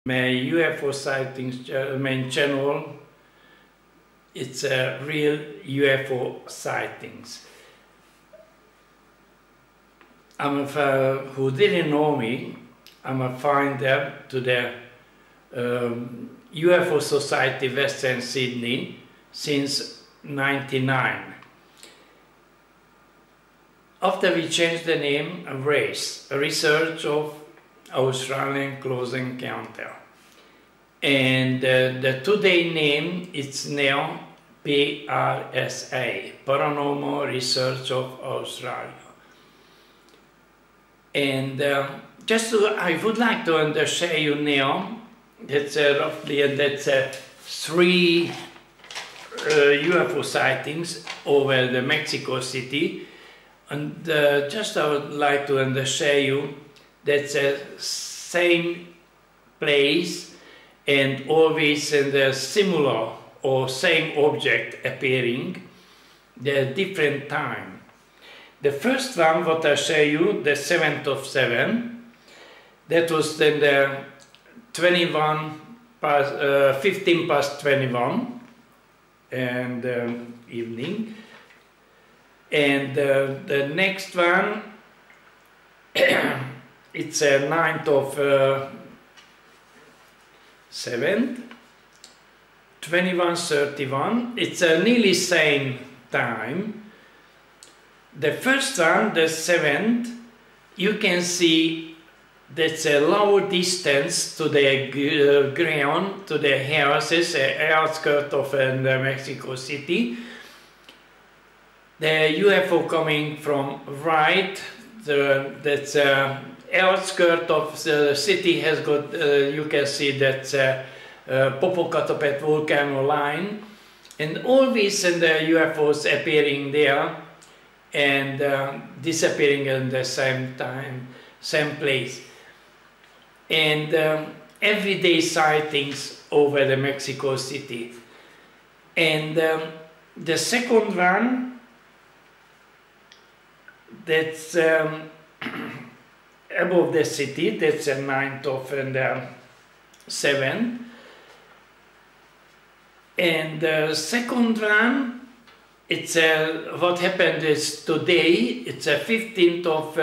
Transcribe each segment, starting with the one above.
My UFO sightings main channel, it's a real UFO sightings. Who didn't know me, I'm a finder to the UFO Society Western Sydney since '99. After we changed the name, RACE, Research of Australian Close Encounter. And the today name is now PRSA, Paranormal Research of Australia. And I would like to share you now, that's roughly, that's 3 UFO sightings over the Mexico City. And I would like to share you that's the same place and always in the similar or same object appearing the different time. The first one what I show you, the 7th of 7, that was then the 15 past 21 and evening. And the next one, it's a 9th of 7th, 21:31. It's a nearly same time. The first one, the 7th, you can see that's a low distance to the ground, to the houses, outskirts of Mexico City. The UFO coming from right, that's outskirt of the city has got, you can see that Popocatépetl volcano line, and always in the UFOs appearing there and disappearing in the same time, same place. And everyday sightings over the Mexico City. And the second one, that's above the city, that's the 9th of and 7th. And the second one, it's what happened is today, it's a 15th of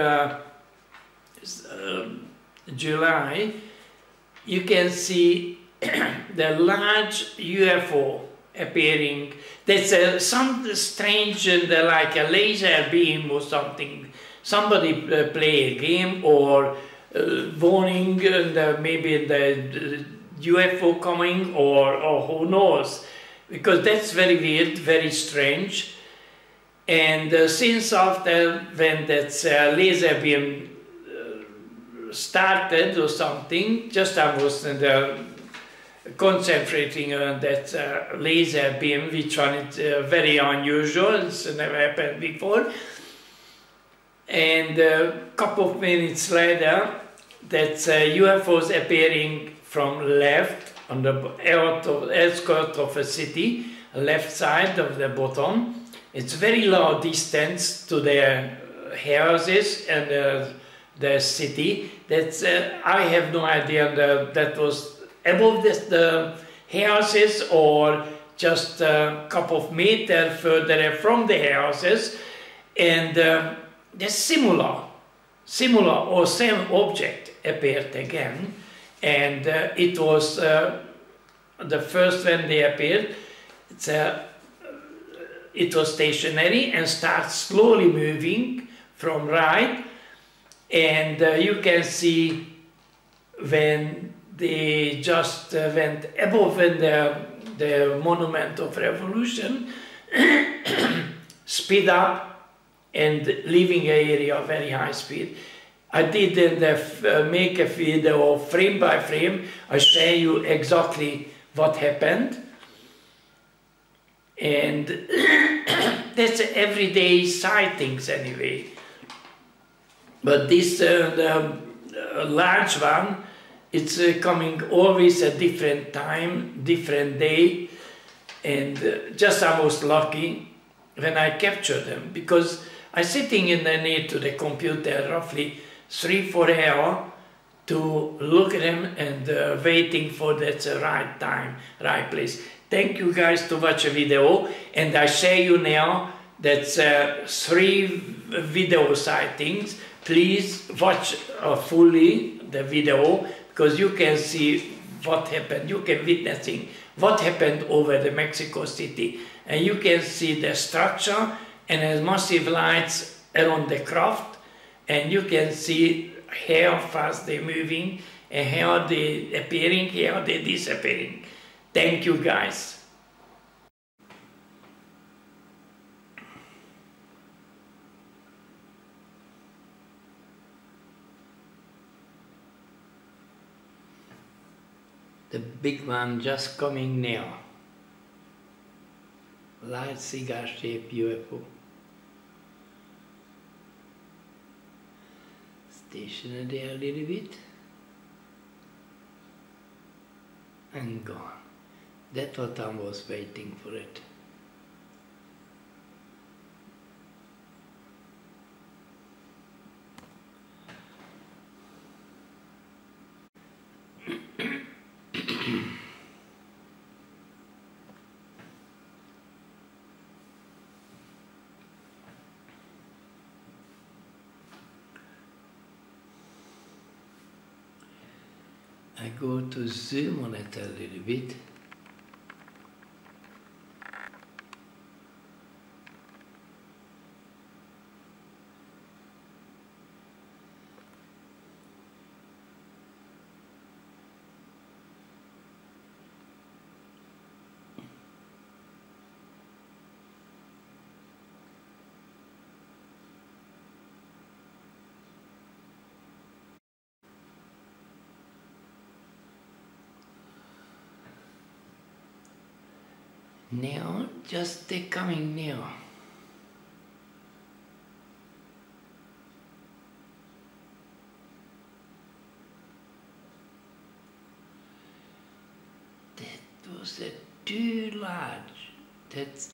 July. You can see the large UFO appearing. That's some strange, like a laser beam or something. Somebody play a game or warning, maybe the UFO coming, or who knows, because that's very weird, very strange. And since after when that laser beam started or something, just I was concentrating on that laser beam, which one is very unusual, it's never happened before. And a couple of minutes later, that's UFOs appearing from left on the outskirts of a city, left side of the bottom. It's very low distance to the houses and the city. That's I have no idea that was above the houses or just a couple of meters further from the houses, and the similar or same object appeared again, and it was the first when they appeared. It was stationary and starts slowly moving from right, and you can see when they just went above the Monument of Revolution, speed up and leaving the area very high speed. I did make a video frame by frame. I show you exactly what happened. And that's everyday sightings anyway. But this the large one, it's coming always a different time, different day, and just I was lucky when I captured them, because I'm sitting in the near to the computer roughly 3-4 hours to look at them and waiting for that right time, right place. Thank you guys to watch a video, and I show you now that's 3 video sightings. Please watch fully the video, because you can see what happened. You can witnessing what happened over the Mexico City, and you can see the structure and has massive lights around the craft, and you can see how fast they're moving and how they appearing, how they disappearing. Thank you guys. The big one just coming now. Large cigar-shaped UFO. Stationed there a little bit. And gone. That's what I was waiting for it. I go to zoom on it a little bit. Now, just they're coming now. That was too large. That's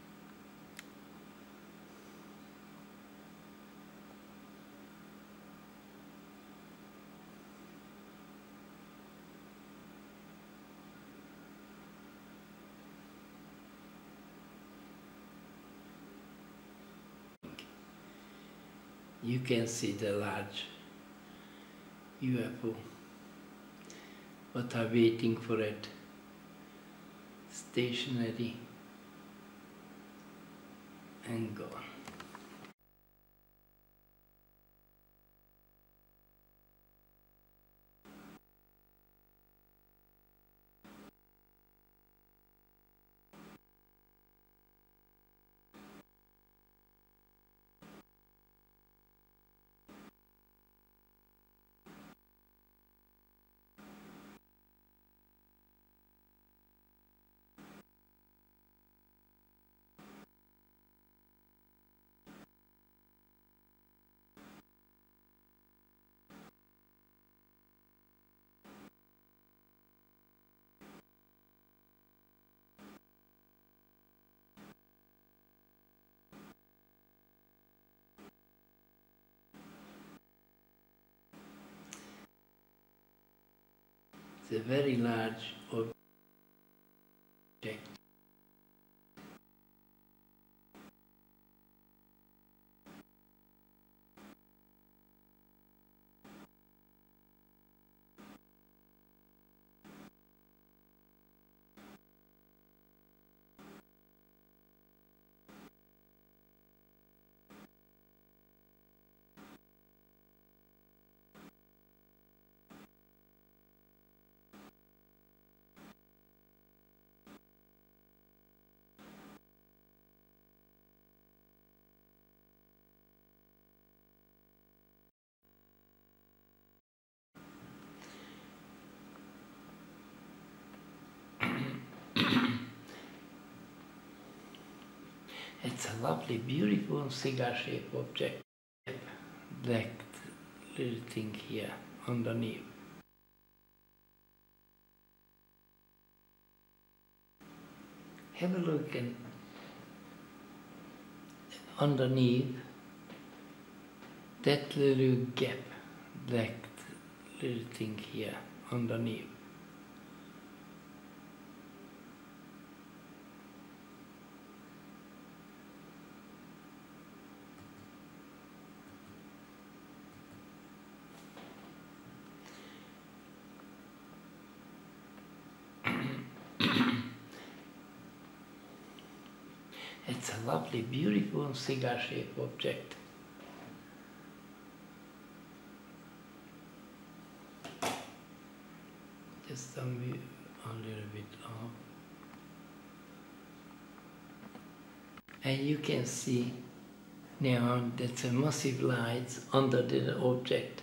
you can see the large UFO, but I'm waiting for it. Stationary and gone. It's a very large object. It's a lovely, beautiful cigar-shaped object. Black little thing here underneath. Have a look and underneath that little gap, black little thing here underneath. It's a lovely, beautiful cigar-shaped object. Just move a little bit up. And you can see now that's a massive light under the object.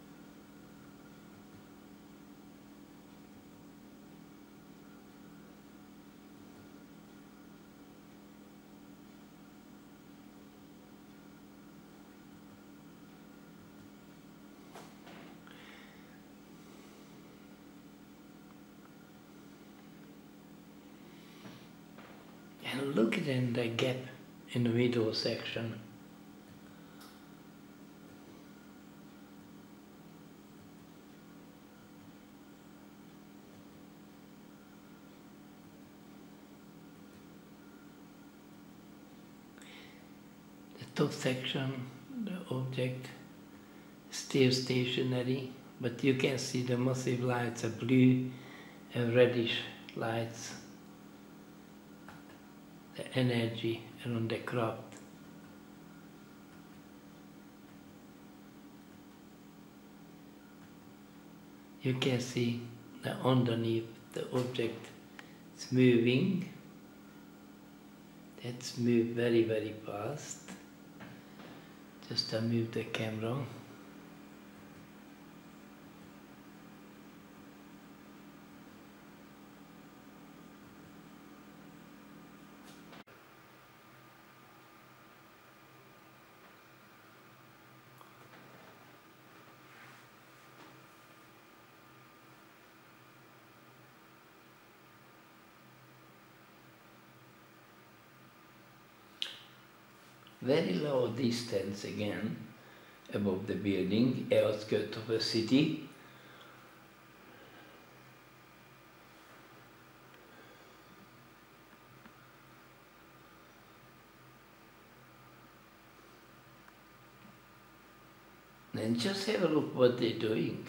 And look at the gap in the middle section. The top section, the object, still stationary, but you can see the massive lights are blue and reddish lights. The energy around the craft. You can see that underneath the object is moving. It's moved very, very fast. Just to move the camera. Very low distance again above the building, outskirts of a city. And just have a look what they're doing.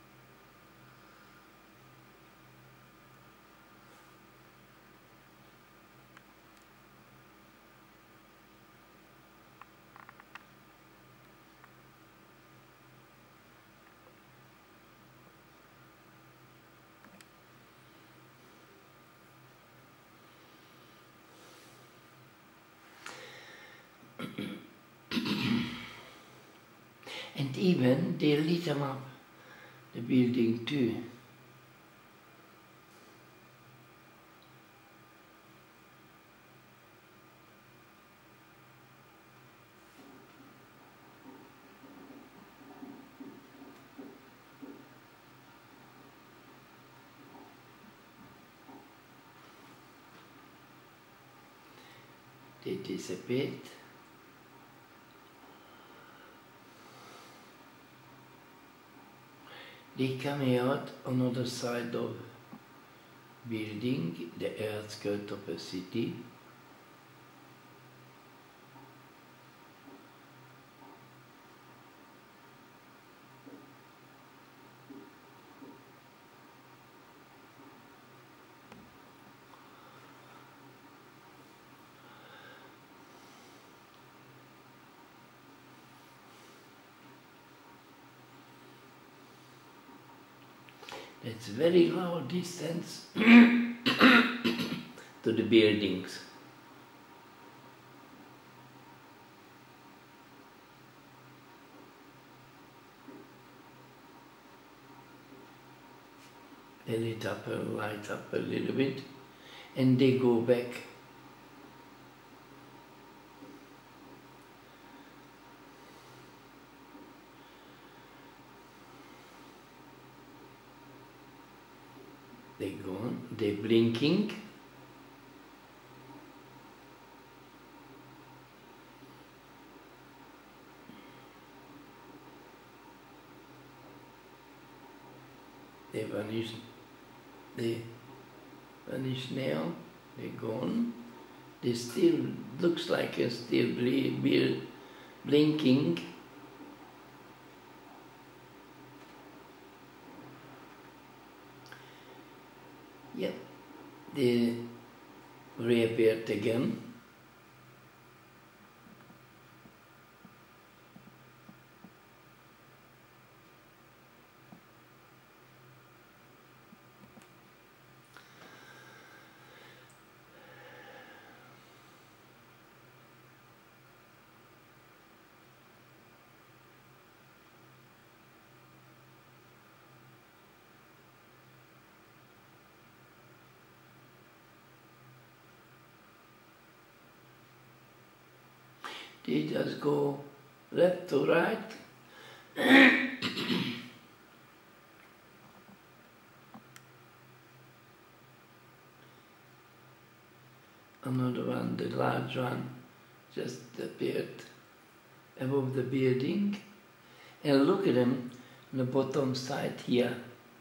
And even they lit them up, the building too. They disappeared. They come out on the other side of building, the outskirts of a city. It's very low distance to the buildings. They lit up and light up a little bit and they go back. They go on, they're blinking. they vanish now, they're gone. They still, looks like it's still blinking. Yep, they reappeared again. They just go left to right. Another one, the large one, just appeared above the building. And look at them on the bottom side here.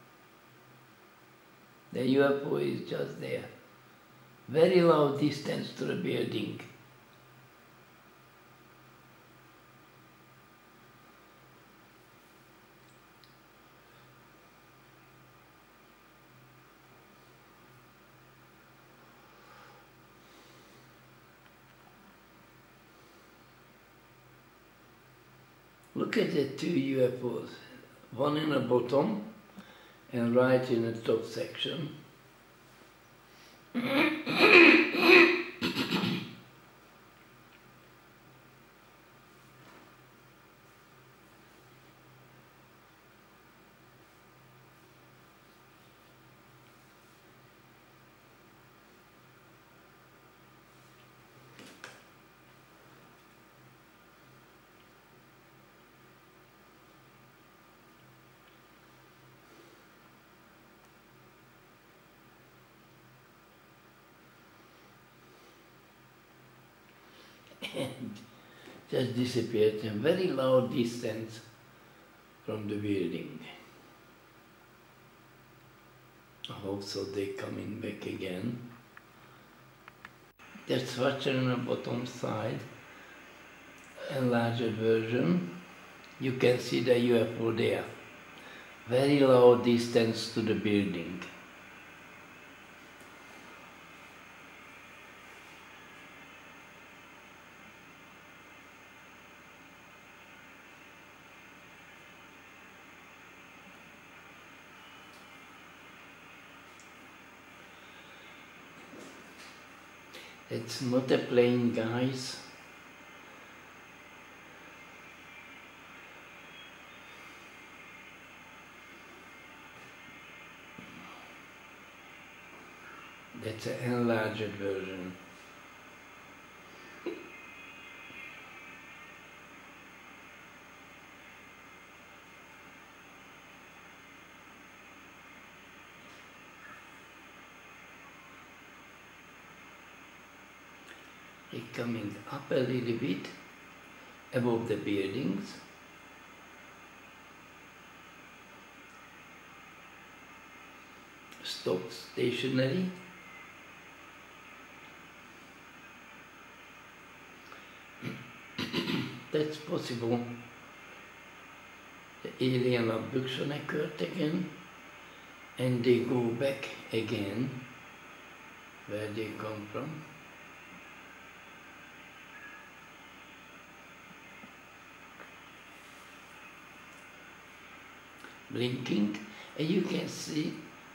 The UFO is just there. Very low distance to the building. Look at the two UFOs, one in the bottom and right in the top section. And just disappeared in very low distance from the building. I hope so they're coming back again. That structure on the bottom side, enlarged version, you can see the UFO there. Very low distance to the building. It's not a plane, guys. That's an enlarged version. It's coming up a little bit above the buildings. Stop stationary. That's possible. The alien abduction occurred again, and they go back again where they come from. Blinking, and you can see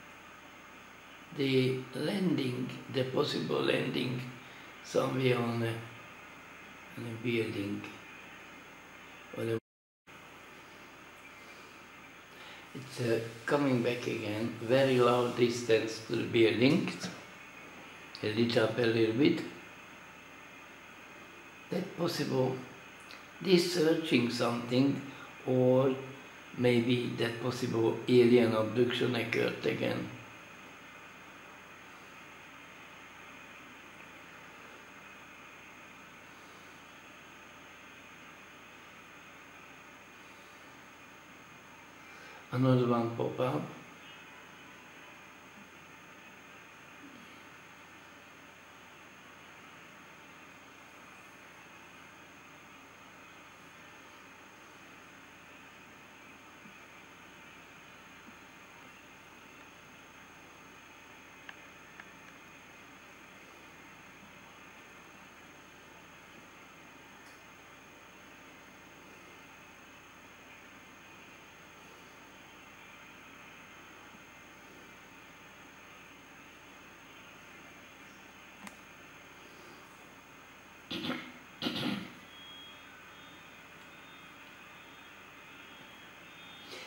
the landing, the possible landing somewhere on a building. It's coming back again, very low distance to the building. It lit up a little bit. That possible, this searching something, or maybe that possible alien abduction occurred again. Another one pop up.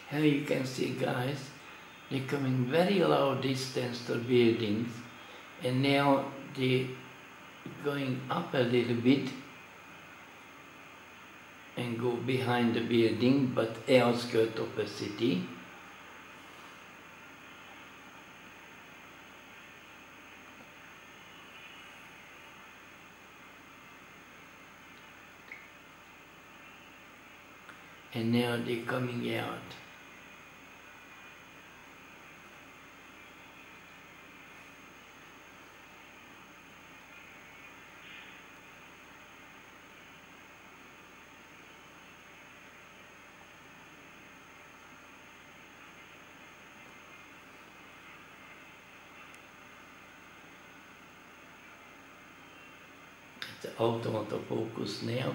Here you can see, guys, they're coming very low distance to buildings, and now they're going up a little bit and go behind the building, but outskirts of the city. And now they're coming out. It's out of the focus now.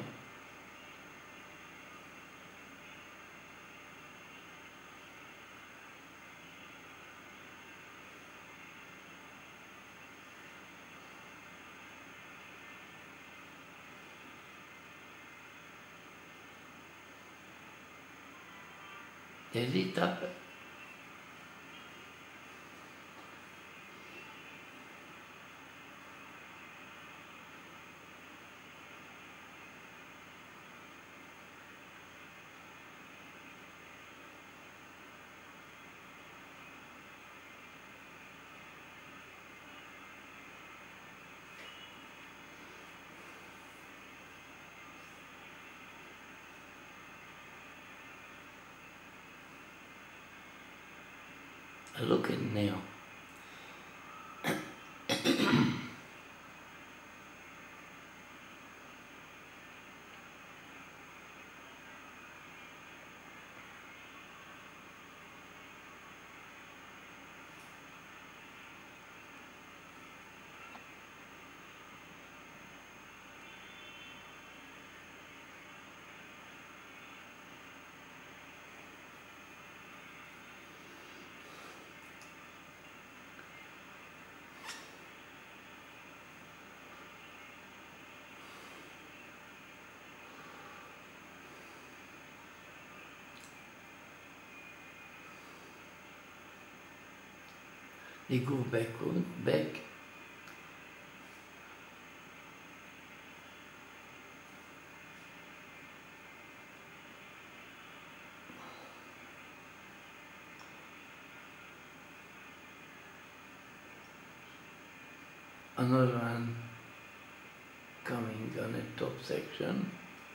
They lit up. Look at now. They go back. Another one coming on the top section.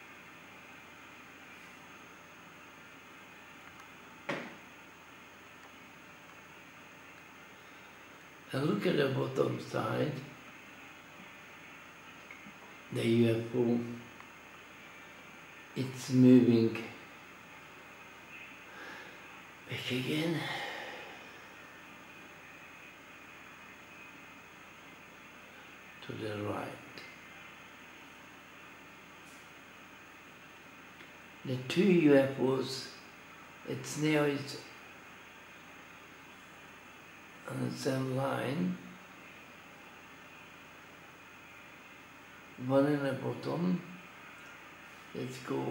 And look at the bottom side, the UFO, it's moving back again. To the right. The two UFOs, it's on the same line. One in the bottom. Let's go.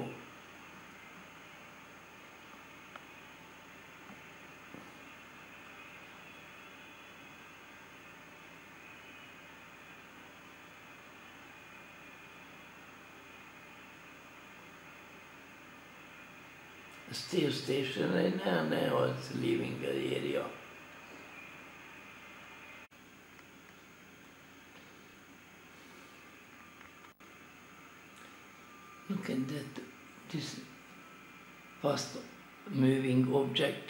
Still stationary now it's leaving the area. Look at that, this fast moving object.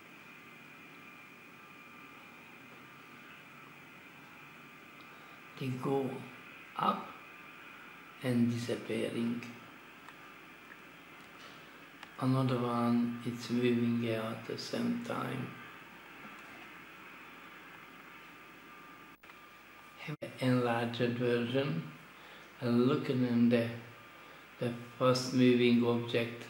They go up and disappearing. Another one, it's moving out at the same time. Have an enlarged version and looking in the first moving object.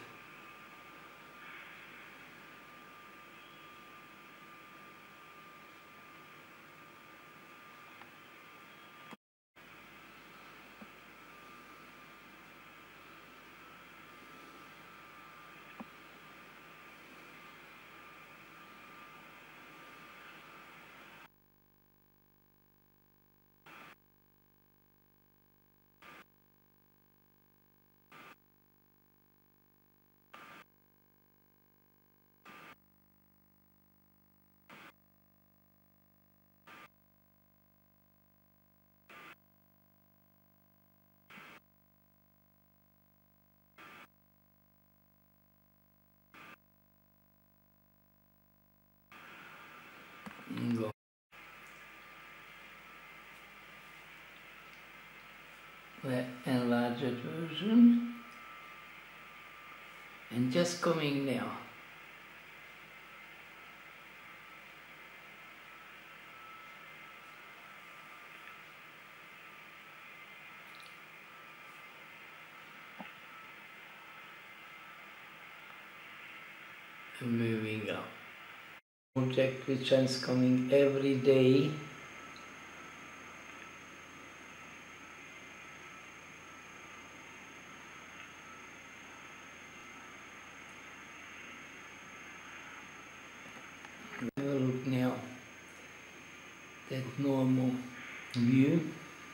the enlarged version, and just coming now. Moving up. Object which is coming every day. Have a look now. That normal view.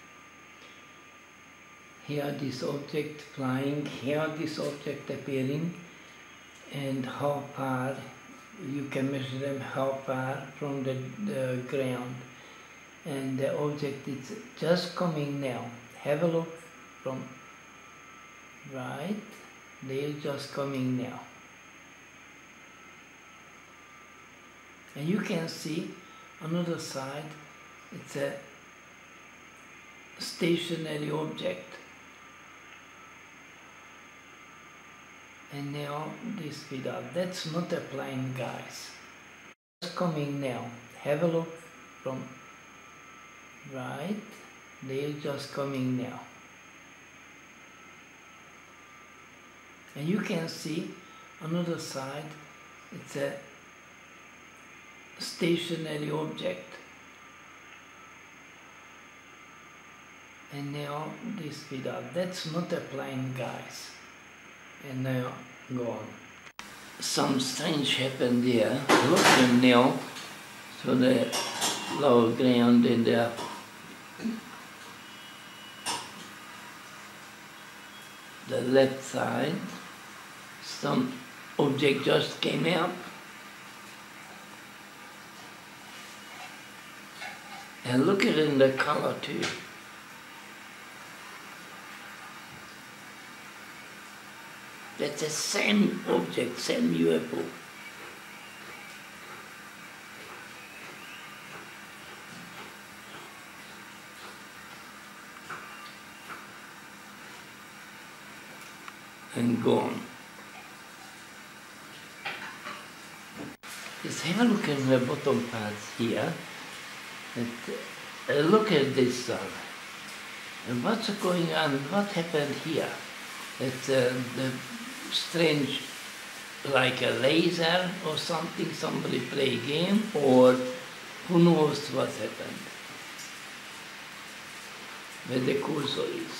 Here this object flying, here this object appearing, and how far you can measure them, how far from the ground. And the object is just coming now. Have a look from right, they're just coming now. And you can see another side, it's a stationary object. And now this speed up. That's not a plane, guys. Just coming now. Have a look from right, they're just coming now. And you can see another side, it's a stationary object. And now this speed up. That's not a plane, guys. And now gone. Some strange happened there. Look at them now. So the lower ground and the left side. Some object just came out. And look at it in the color too. That's the same object, same UFO. And gone. Just have a look at the bottom parts here. Look at this one. And what's going on? What happened here? It's the strange, like a laser or something, somebody play a game, or who knows what happened, where the cursor is.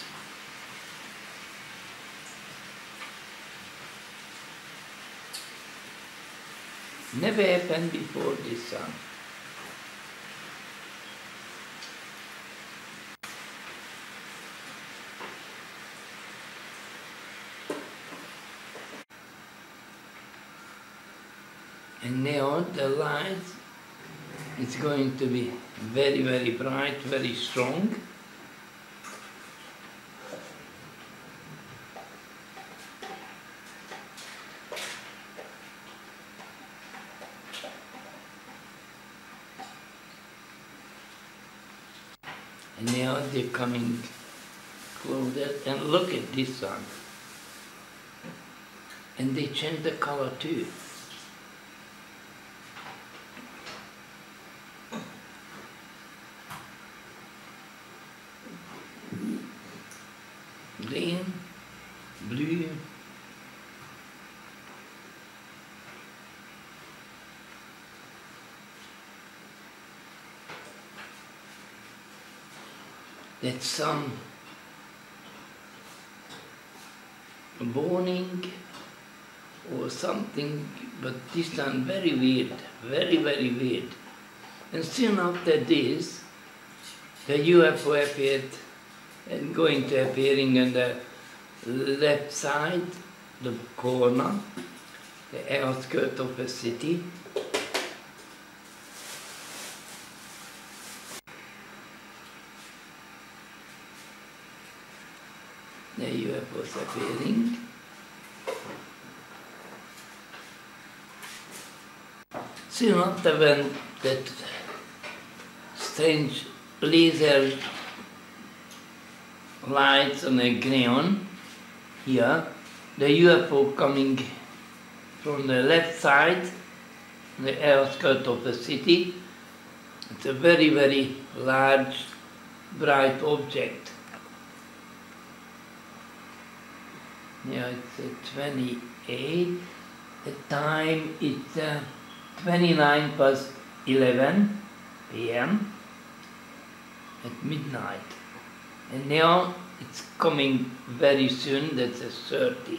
Never happened before this one. And now the light is going to be very, very bright, very strong. And now they're coming closer, and look at this one. And they change the color too. Green, blue, that's some warning or something, but this one very weird, very, very weird. And soon after this, the UFO appeared and going to appearing on the left side, the corner, the outskirts of the city. The UFOs appearing. Soon after, when that strange laser lights on the ground here. The UFO coming from the left side, the outskirts of the city. It's a very, very large, bright object. Yeah, it's 28. The time is 29 past 11 p.m. at midnight. And now it's coming very soon, that's a 30.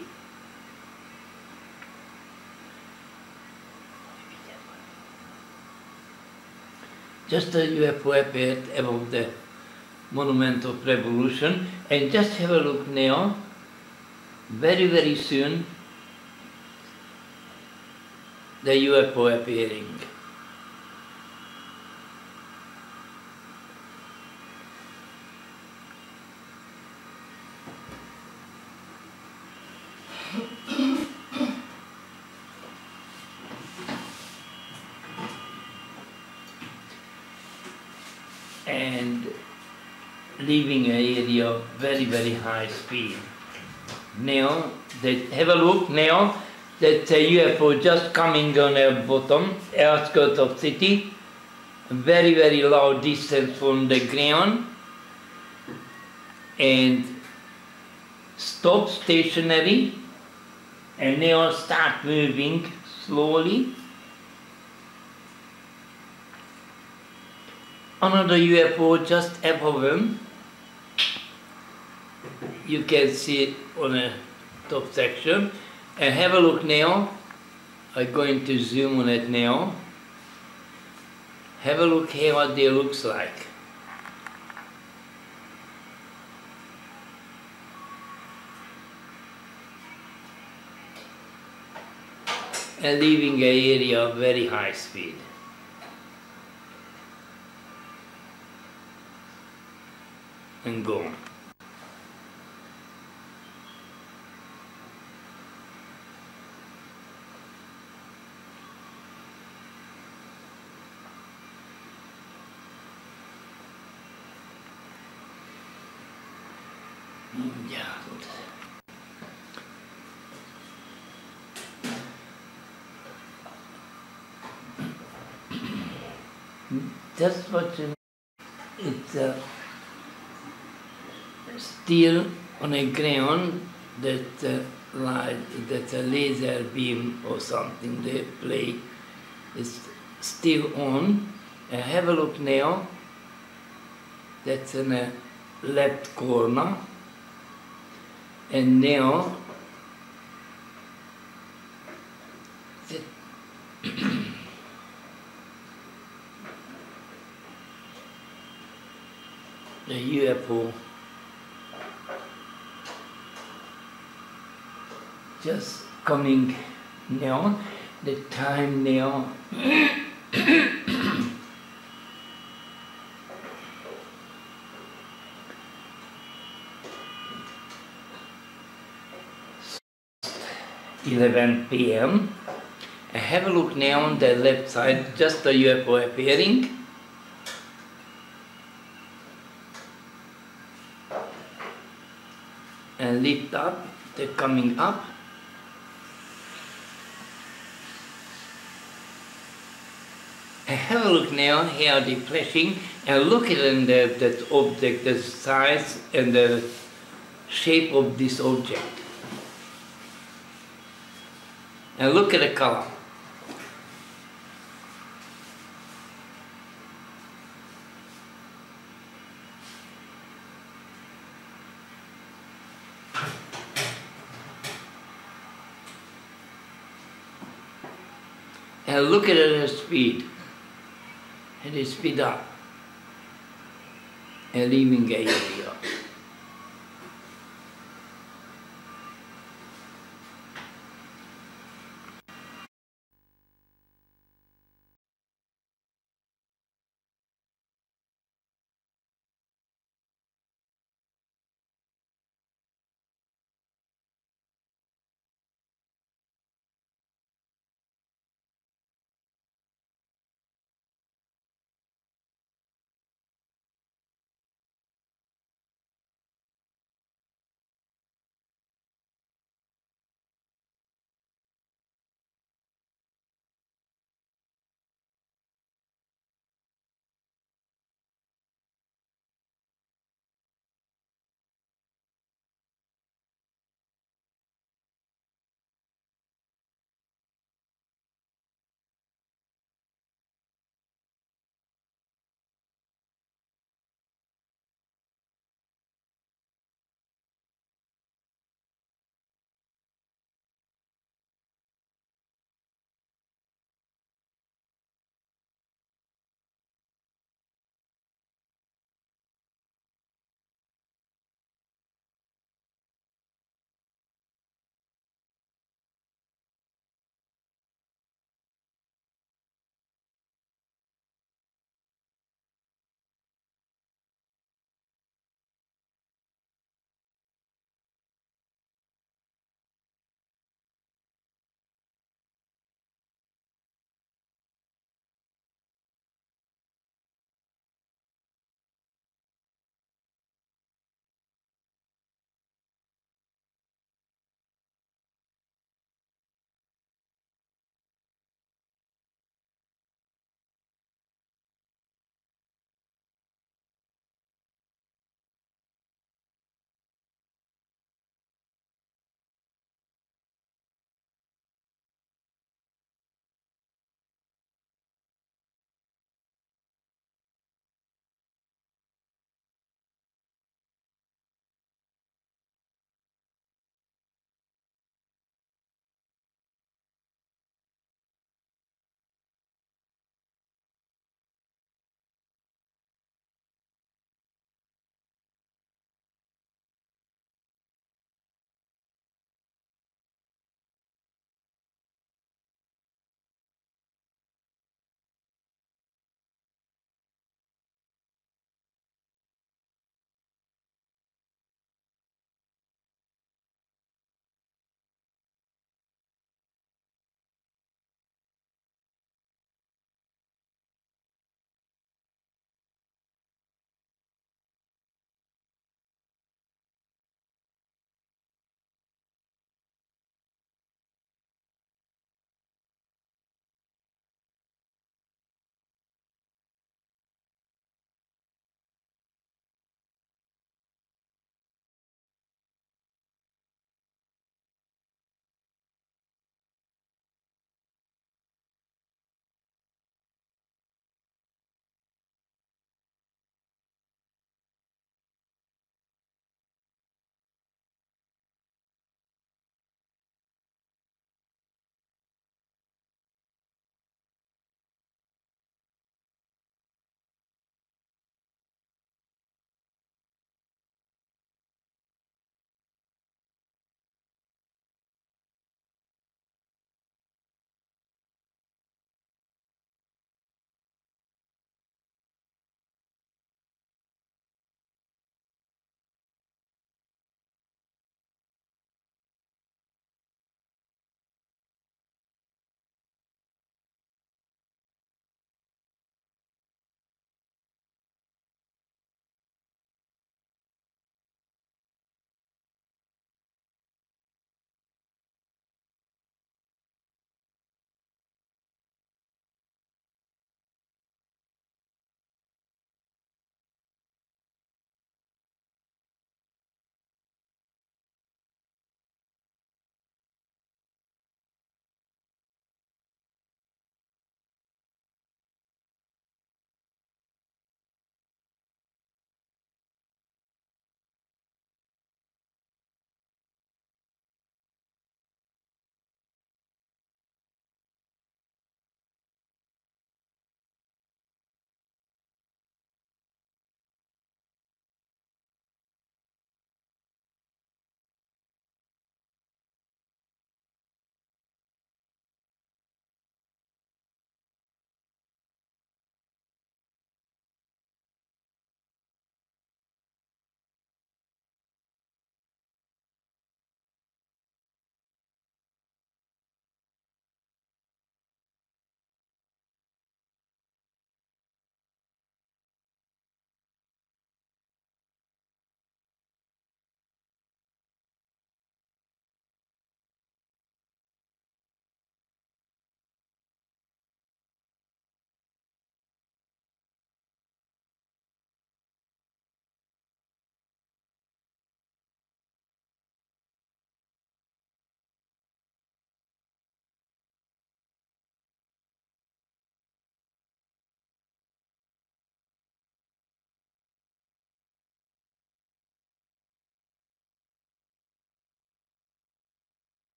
Just a UFO appeared above the Monument of Revolution, and just have a look now. Very, very soon, the UFO appearing. And leaving an area very, very high speed. Now, have a look now, that UFO just coming on the bottom, outskirts of city, very, very low distance from the ground, and stop stationary, and now start moving slowly. Another UFO just above him. You can see it on the top section. And have a look now. I'm going to zoom on it now. Have a look here what they looks like. And leaving an area of very high speed. And go. Yeah, good. Just what you, it's still on a ground that light, that's a laser beam or something they play is still on. And have a look now. That's in the left corner. And now the UFO just coming now, the time now (11 p.m.) and have a look now on the left side, just the UFO appearing. And lift up, they're coming up. And have a look now how they're flashing, and look at that object, the size and the shape of this object. And look at the color. And look at the speed. And they speed up. And leaving the area.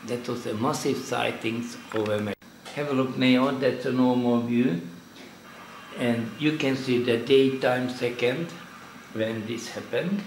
That was a massive sightings over me. Have a look now, that's a normal view. And you can see the daytime second when this happened.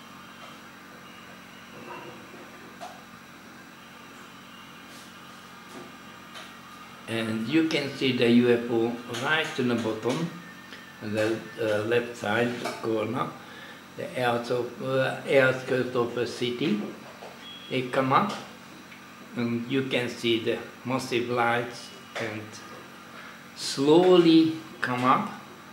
And you can see the UFO right in the bottom, the left side corner, the outskirts of a city. They come up, and you can see the massive lights and slowly come up.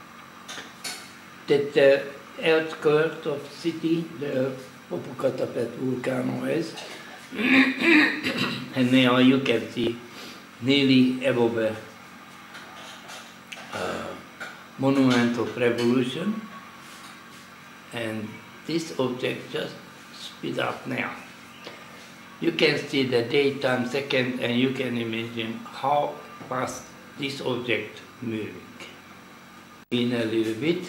That the outskirts of city, the Popocatépetl volcano is, and now you can see nearly above a monument of revolution, and this object just speed up now. You can see the daytime second, and you can imagine how fast this object moving. In a little bit,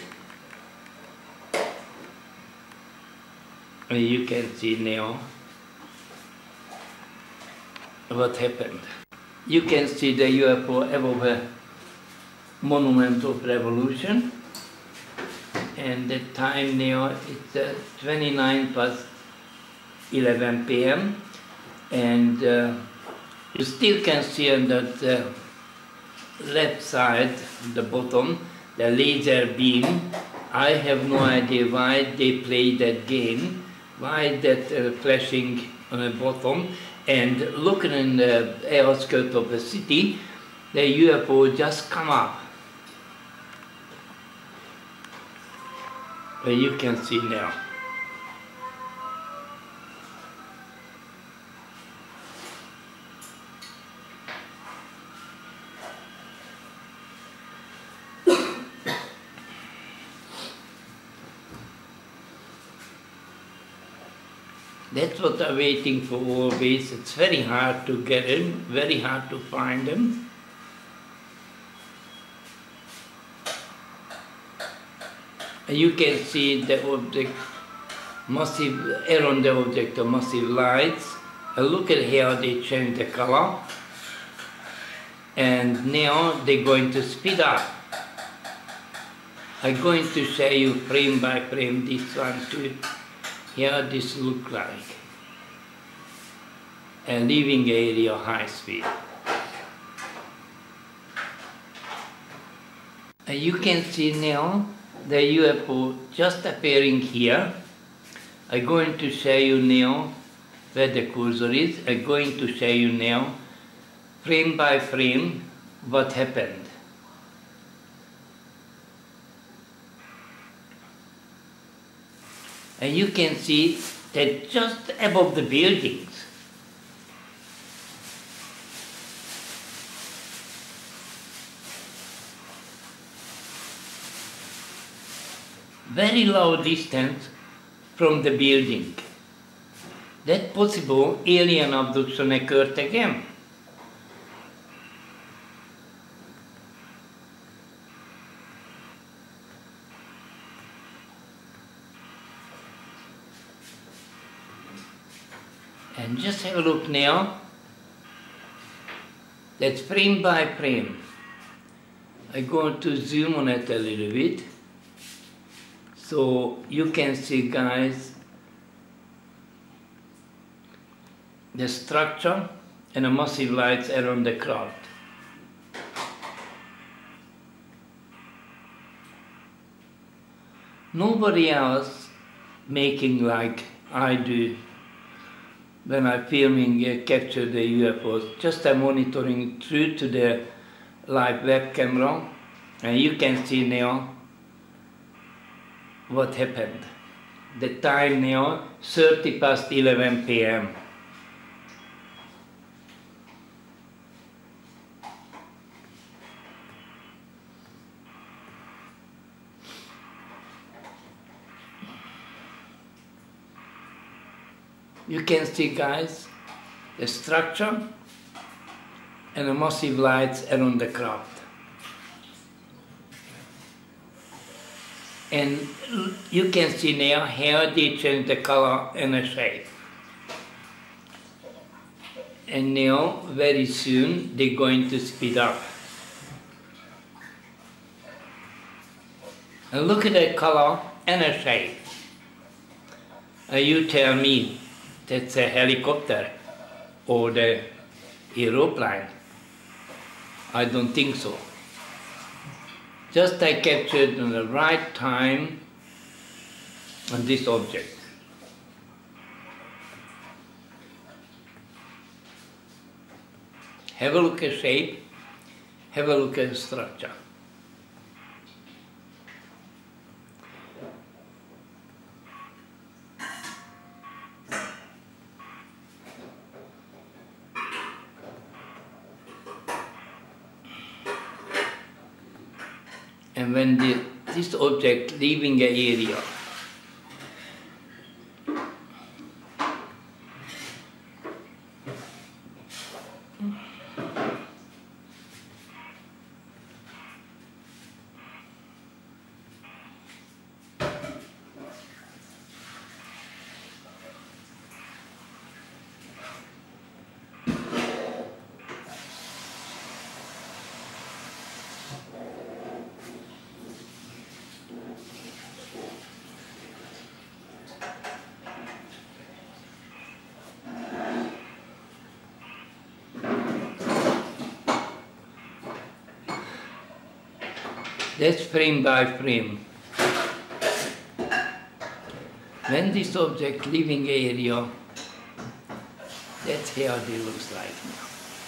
and you can see now what happened. You can see the UFO above a monument of revolution, and the time now it's 29 past 11 p.m. and you still can see on that left side, the bottom, the laser beam. I have no idea why they play that game, why that flashing on the bottom. And looking in the outskirts of the city, the UFO just come up. You can see now. That's what I'm waiting for always. It's very hard to get in, very hard to find them. And you can see the object, massive, around the object, the massive lights. And look at how they change the color. And now they're going to speed up. I'm going to show you frame by frame this one too. Here this look like a living area high speed. And you can see now the UFO just appearing here. I'm going to show you now where the cursor is. I'm going to show you now frame by frame what happened. And you can see that just above the buildings. Very low distance from the building. That possible alien abduction occurred again. And just have a look now. That's frame by frame. I'm going to zoom on it a little bit. So you can see, guys, the structure and the massive lights around the craft. Nobody else making like I do when I'm filming, capture the UFOs. Just I'm monitoring through to the live web camera, and you can see now what happened. The time now 30 past 11 p.m. You can see, guys, the structure and the massive lights around the craft. And you can see now how they change the color and the shape. And now, very soon, they're going to speed up. And look at the color and the shape. You tell me that's a helicopter or the aeroplane. I don't think so. Just I captured in the right time on this object. Have a look at shape, have a look at structure. And when this object leaving the area, that's frame by frame. When this object leaving area, that's how it looks like now.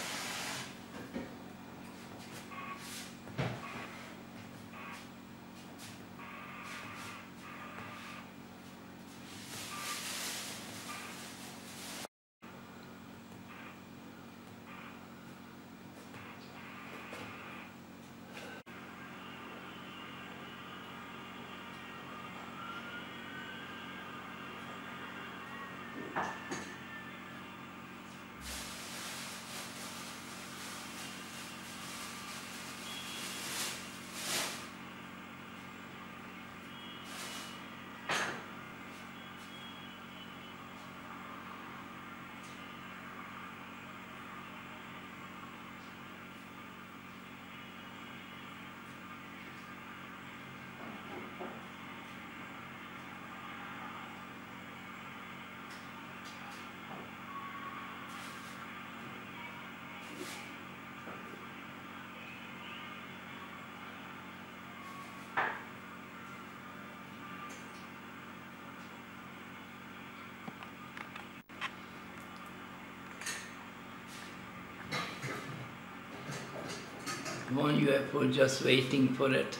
One UFO just waiting for it.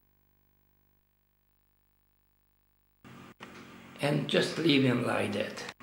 And just leave him like that.